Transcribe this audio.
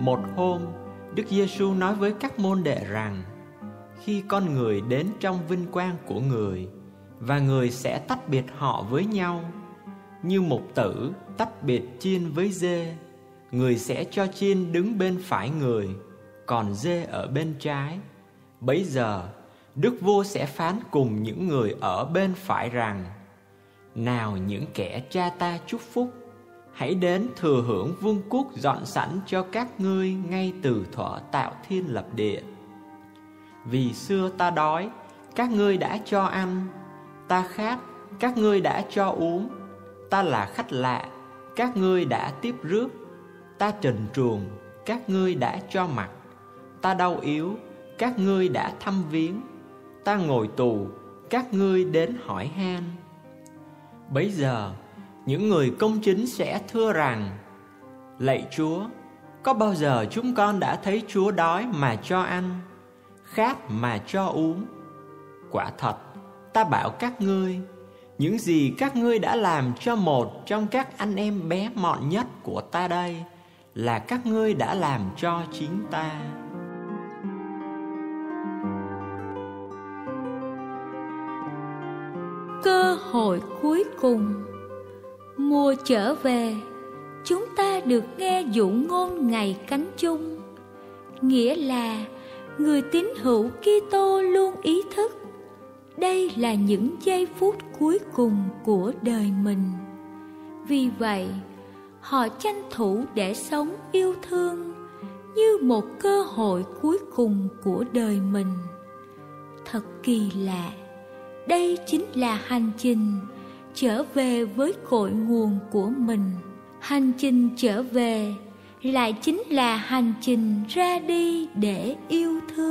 Một hôm, Đức Giêsu nói với các môn đệ rằng: khi con người đến trong vinh quang của người, và người sẽ tách biệt họ với nhau, như mục tử tách biệt chiên với dê. Người sẽ cho chiên đứng bên phải người, còn dê ở bên trái. Bấy giờ Đức Vua sẽ phán cùng những người ở bên phải rằng: nào những kẻ cha ta chúc phúc, hãy đến thừa hưởng vương quốc dọn sẵn cho các ngươi ngay từ thuở tạo thiên lập địa. Vì xưa ta đói, các ngươi đã cho ăn; ta khát, các ngươi đã cho uống; ta là khách lạ, các ngươi đã tiếp rước; ta trần truồng, các ngươi đã cho mặc; ta đau yếu, các ngươi đã thăm viếng; ta ngồi tù, các ngươi đến hỏi han. Bấy giờ những người công chính sẽ thưa rằng: lạy Chúa, có bao giờ chúng con đã thấy Chúa đói mà cho ăn, khát mà cho uống? Quả thật, ta bảo các ngươi, những gì các ngươi đã làm cho một trong các anh em bé mọn nhất của ta đây, là các ngươi đã làm cho chính ta. Cơ hội cuối cùng. Mùa trở về, chúng ta được nghe dụ ngôn ngày cánh chung, nghĩa là người tín hữu Kitô luôn ý thức đây là những giây phút cuối cùng của đời mình. Vì vậy, họ tranh thủ để sống yêu thương như một cơ hội cuối cùng của đời mình. Thật kỳ lạ, đây chính là hành trình trở về với cội nguồn của mình. Hành trình trở về lại chính là hành trình ra đi để yêu thương.